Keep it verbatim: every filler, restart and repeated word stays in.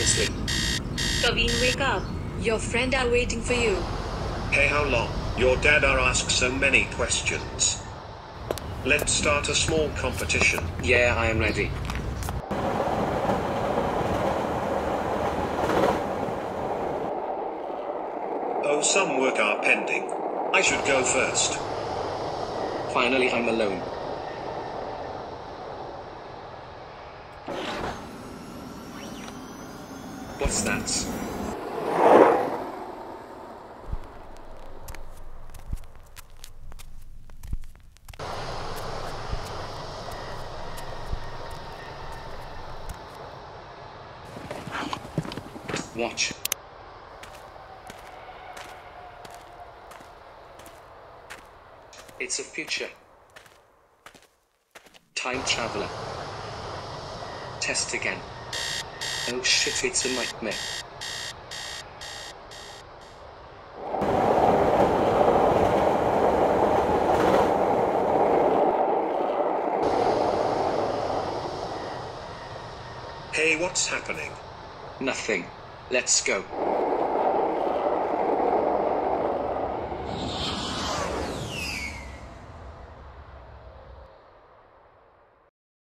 seriously. Praveen, wake up. Your friend are waiting for you. Hey, how long? Your dad are ask so many questions. Let's start a small competition. Yeah, I am ready. Oh, some work are pending. I should go first. Finally, I'm alone. What's that? Watch. It's a future. Time traveler. Test again. Oh shit, it's a nightmare. Hey, what's happening? Nothing. Let's go.